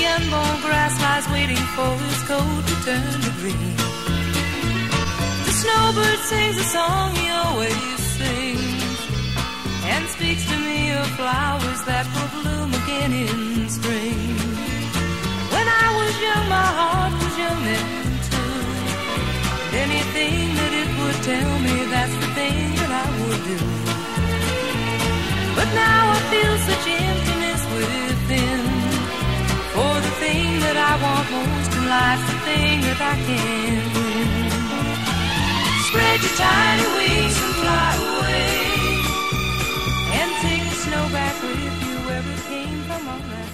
unborn grass lies waiting for his coat to turn to green. The snowbird sings a song he always sings, and speaks to me of flowers that will bloom again in spring. When I was young, my heart was young then too. Anything that it would tell me, that's the thing that I would do. But now I feel such emptiness within, for the thing that I want most in life, the thing that I can't win. Spread your tiny wings and fly away, and take the snow back with you where it came from on that